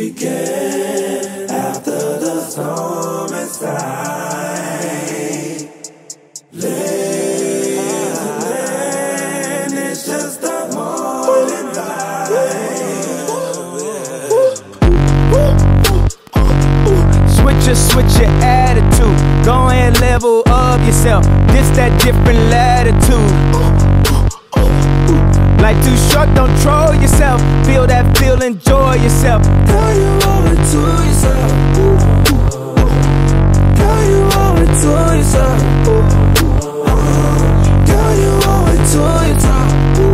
began after the storm inside. Lazy land, it's just a morning light. Switch your attitude. Go ahead, level up yourself. This that different latitude. Life too short, don't troll yourself. Feel that feel, enjoy yourself. Girl, you owe it to yourself. Girl, you owe it to yourself. Girl, you owe it to yourself.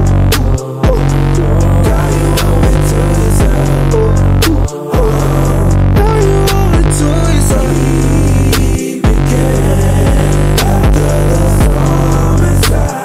Girl, you owe it to yourself. Girl, you owe it to yourself. We began after the storm inside.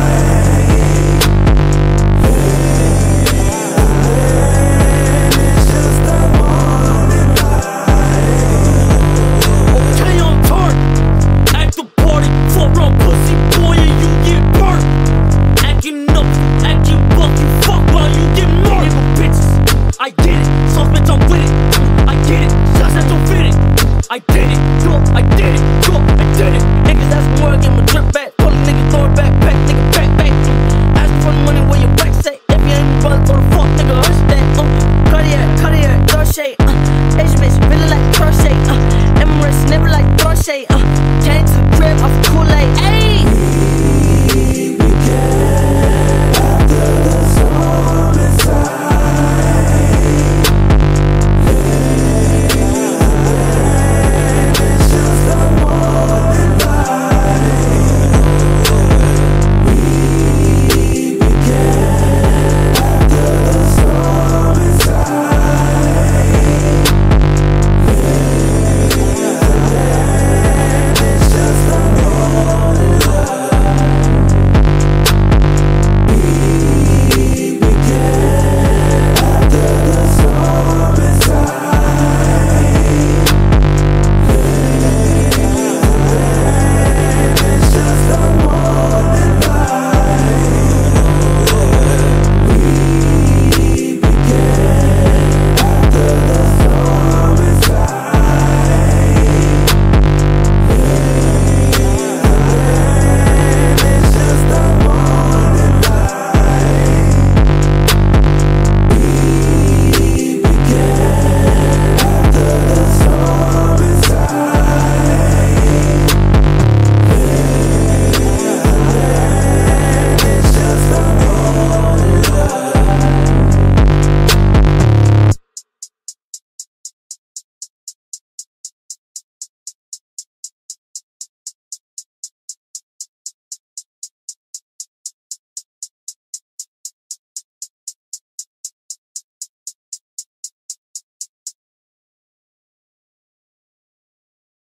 I get it, soft bitch, I'm with it. I get it, shots that don't fit it. I did it, yo, I did it, yo, I did it. Niggas asking where I get my drip back. Pull a nigga, throw it back, nigga, back. Asking for the money where your back say. If you ain't brother, throw the fuck, nigga, hush that. Cartier, Dolce, Asian bitch, really like crochet. Emirates, never like crochet. Came to the crib off Kool-Aid.